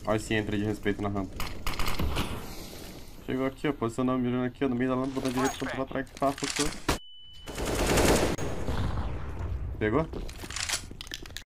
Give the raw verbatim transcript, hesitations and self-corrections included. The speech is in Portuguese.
Olha esse entra de respeito na rampa. Chegou aqui, ó. Posicionou mirando aqui, ó. No meio da lâmpada, botão direito, ponto pra trás, pá, focou. Pegou?